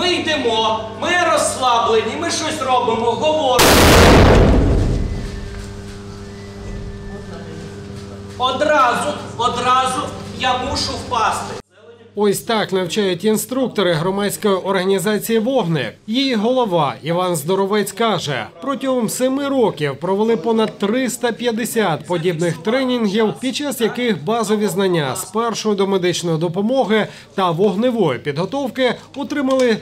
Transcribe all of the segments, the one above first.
Ми йдемо, ми розслаблені, ми щось робимо, говоримо. Одразу я мушу впасти. Ось так навчають інструктори громадської організації «Вогник». Її голова Іван Здоровець каже, протягом 7 років провели понад 350 подібних тренінгів, під час яких базові знання з першої домедичної допомоги та вогневої підготовки отримали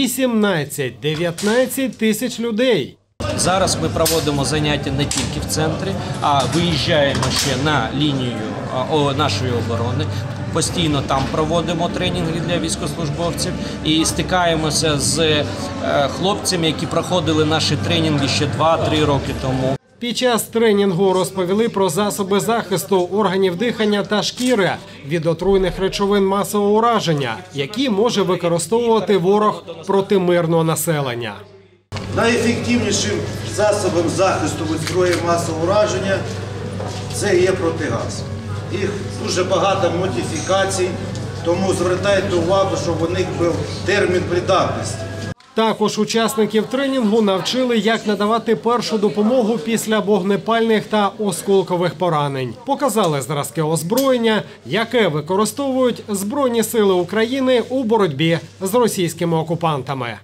18-19 тисяч людей. Зараз ми проводимо заняття не тільки в центрі, а виїжджаємо ще на лінію нашої оборони. Постійно там проводимо тренінги для військовослужбовців і стикаємося з хлопцями, які проходили наші тренінги ще 2-3 роки тому. Під час тренінгу розповіли про засоби захисту органів дихання та шкіри від отруйних речовин масового ураження, які може використовувати ворог проти мирного населення. Найефективнішим засобом захисту від зброї масового ураження – це є протигаз. Їх дуже багато модифікацій, тому звертайте увагу, щоб у них був термін придатності. Також учасників тренінгу навчили, як надавати першу допомогу після вогнепальних та осколкових поранень. Показали зразки озброєння, яке використовують Збройні сили України у боротьбі з російськими окупантами.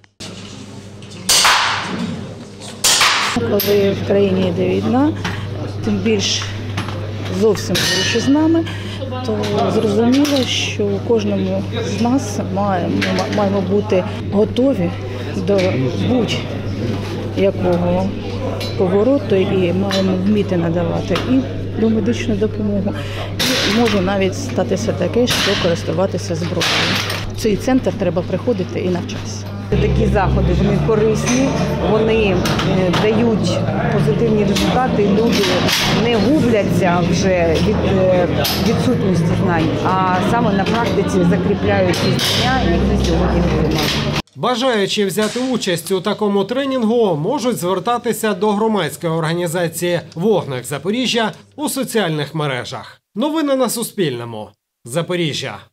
Коли в країні йде війна, тим більш зовсім поруч із нами, то зрозуміло, що кожному з нас маємо бути готові до будь-якого повороту і маємо вміти надавати і домедичну допомогу. І може навіть статися таке, що користуватися зброєю. В цей центр треба приходити і навчатися. Такі заходи, вони корисні, вони дають позитивні результати, люди не губляться вже від відсутності знань, а саме на практиці закріпляють ті знання, які сьогодні отримали. Бажаючи взяти участь у такому тренінгу, можуть звертатися до громадської організації «Вогник Запоріжжя» у соціальних мережах. Новини на Суспільному. Запоріжжя.